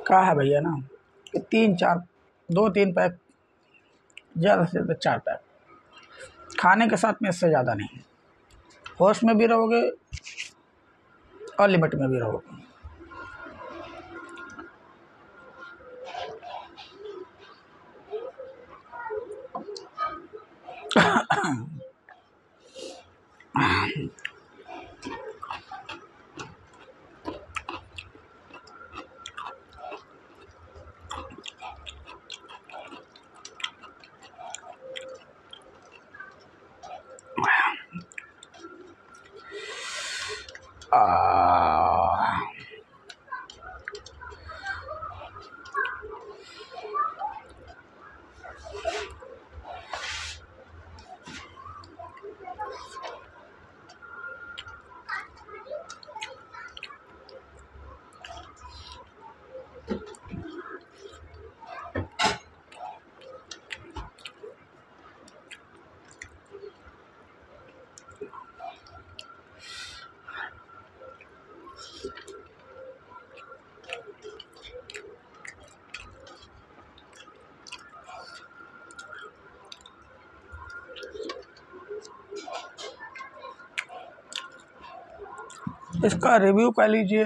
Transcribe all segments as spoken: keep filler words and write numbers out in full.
कहा है भैया ना कि तीन चार दो तीन पैक, ज़्यादा से ज़्यादा चार पैक खाने के साथ में, इससे ज़्यादा नहीं। होश में भी रहोगे और लिमिट में भी रहोगे। आ, इसका रिव्यू कह लीजिए,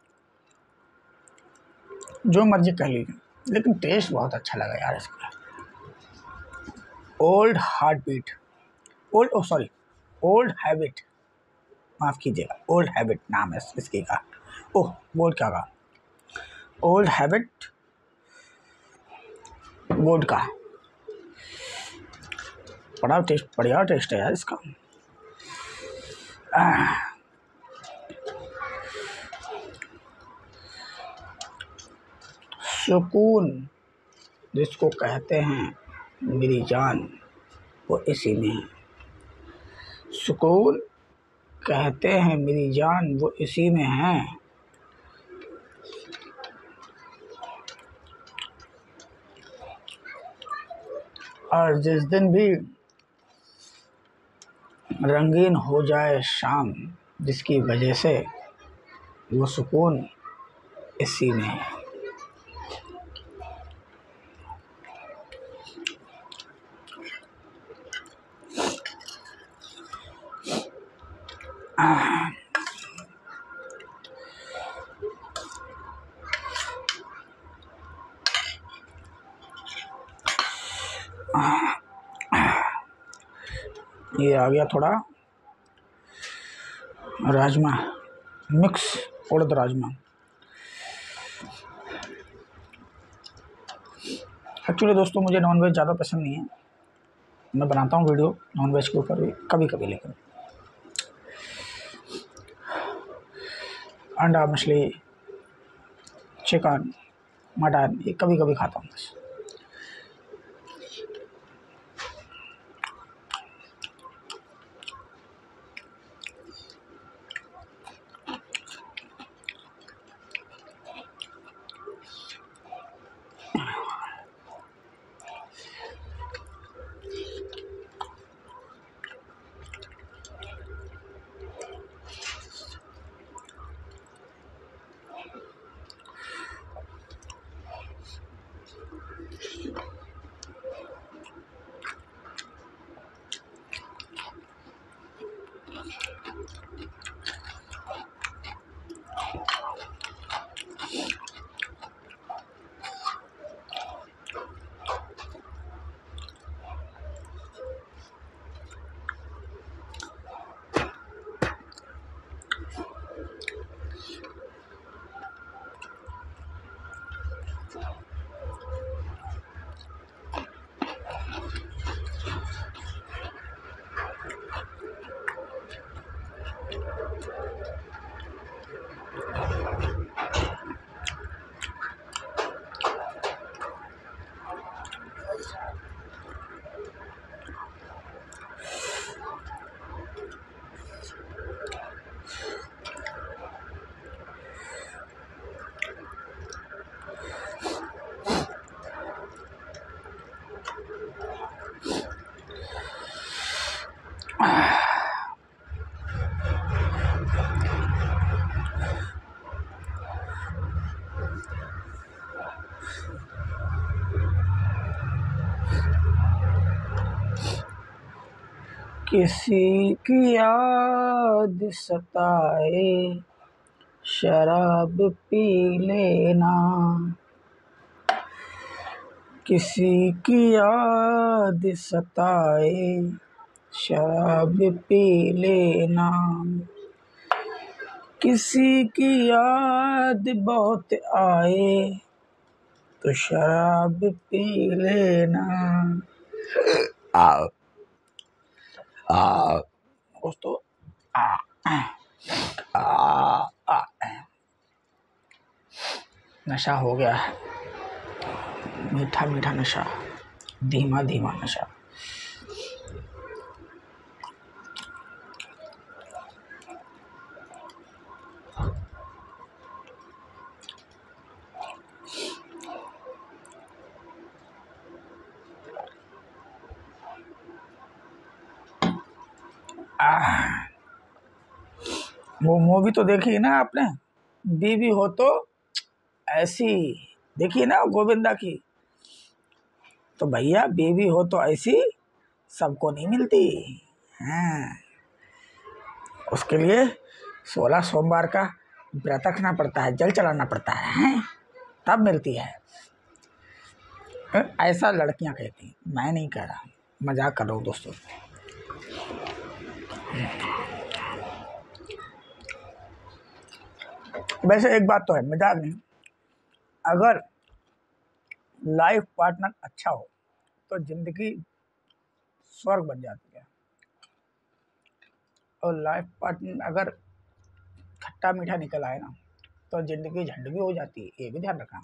जो मर्जी कह लीजिए, लेकिन टेस्ट बहुत अच्छा लगा यार इसका। Old heart beat, old oh sorry old habit, माफ़ कीजिएगा, ओल्ड हैबिट नाम है इसकी का। ओह बोल क्या कहा, ओल्ड हैबिट वोडका। बड़ा टेस्ट, बढ़िया टेस्ट है यार इसका। आह, सुकून जिसको कहते हैं मेरी जान, वो इसी में है। सुकून कहते हैं मेरी जान, वो इसी में है। और जिस दिन भी रंगीन हो जाए शाम, जिसकी वजह से, वो सुकून इसी में है। आह, ये आ गया थोड़ा राजमा, मिक्स उड़द राजमा। एक्चुअली दोस्तों मुझे नॉनवेज ज़्यादा पसंद नहीं है, मैं बनाता हूँ वीडियो नॉनवेज के ऊपर भी कभी कभी, लेकिन अंडा, मछली, चिकन, मटन ये कभी कभी खाता हूँ बस। किसी की याद सताए शराब पी लेना, किसी की याद सताए शराब पी लेना, किसी की याद बहुत आए तो शराब पी लेना। आओ आओ दोस्तों, आ आ आ नशा हो गया है, मीठा मीठा नशा, धीमा धीमा नशा। आ वो मूवी तो देखी ना आपने, बीवी हो तो ऐसी, देखिए ना गोविंदा की। तो भैया बीवी हो तो ऐसी सबको नहीं मिलती हैं, उसके लिए सोलह सोमवार का व्रत रखना पड़ता है, जल चढ़ाना पड़ता है, हैं? तब मिलती है। ऐसा लड़कियां कहती हैं, मैं नहीं कह रहा, मजाक कर रहा हूँ दोस्तों। वैसे एक बात तो है, मजाक नहीं, अगर लाइफ पार्टनर अच्छा हो तो जिंदगी स्वर्ग बन जाती है, और लाइफ पार्टनर अगर खट्टा मीठा निकल आए ना तो जिंदगी झंड भी हो जाती है, ये भी ध्यान रखना।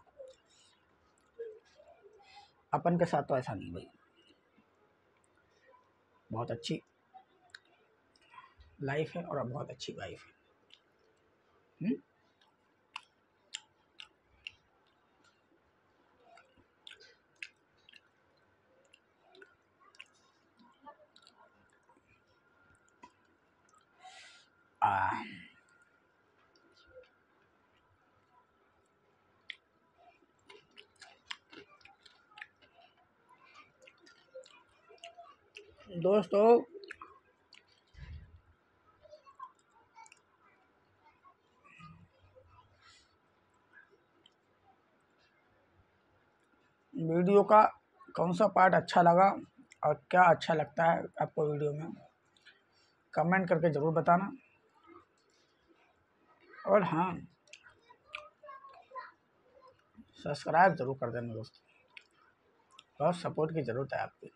अपन के साथ तो ऐसा नहीं भाई, बहुत अच्छी लाइफ है और बहुत अच्छी वाइफ है। हुँ? आ, दोस्तों वीडियो का कौन सा पार्ट अच्छा लगा और क्या अच्छा लगता है आपको वीडियो में, कमेंट करके ज़रूर बताना। और हाँ, सब्सक्राइब ज़रूर कर देना दोस्तों, बहुत सपोर्ट की ज़रूरत है आपकी।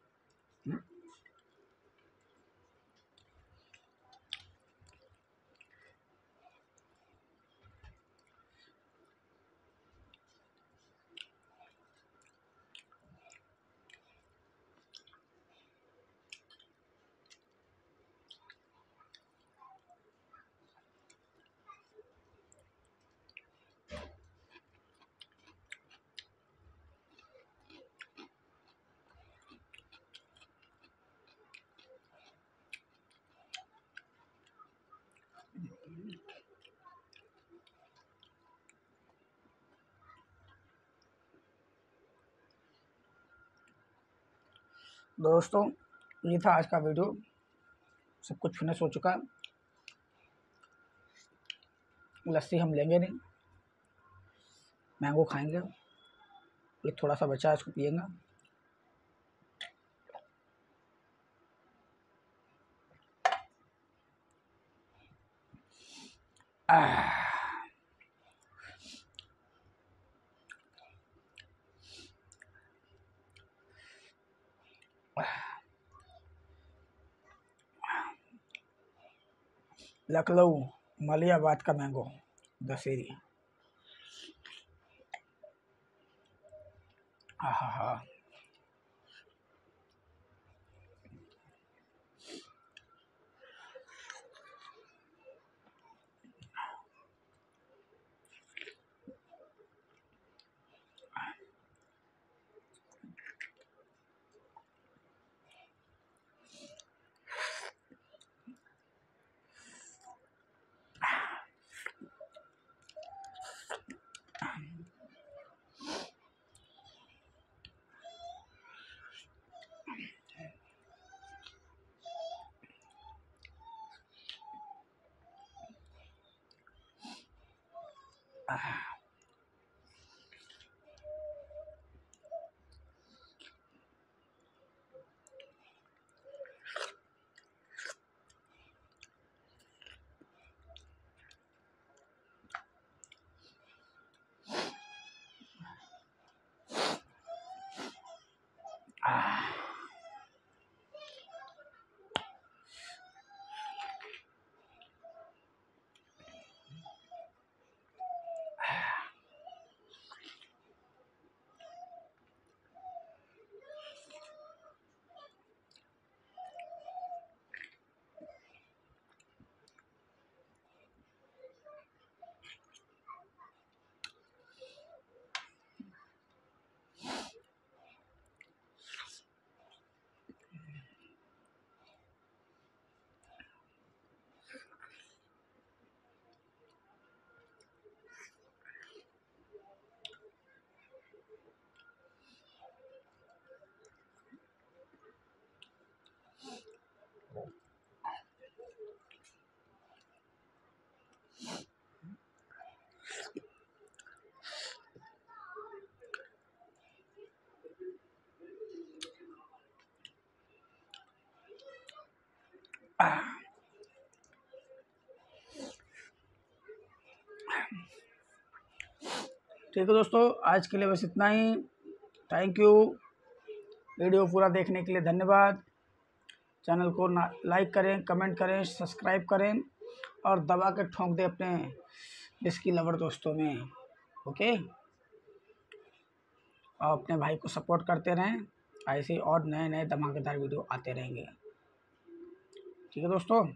दोस्तों ये था आज का वीडियो, सब कुछ फिनिश हो चुका। लस्सी हम लेंगे नहीं, मैंगो खाएंगे, ये थोड़ा सा बचा है इसको पिएंगे। लखनऊ मलियाबाद का मैंगो दशहरी, हाँ हाँ हाँ। ठीक है दोस्तों, आज के लिए बस इतना ही। थैंक यू वीडियो पूरा देखने के लिए, धन्यवाद। चैनल को ना लाइक करें, कमेंट करें, सब्सक्राइब करें और दबा के ठोंक दें अपने विस्की लवर दोस्तों में। ओके, और अपने भाई को सपोर्ट करते रहें, ऐसे और नए नए धमाकेदार वीडियो आते रहेंगे। ठीक है दोस्तों,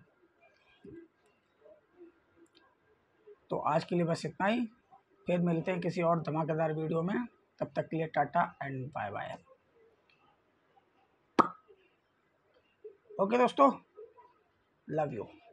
तो आज के लिए बस इतना ही। फिर मिलते हैं किसी और धमाकेदार वीडियो में। तब तक के लिए tata and bye bye. Okay दोस्तों, लव यू।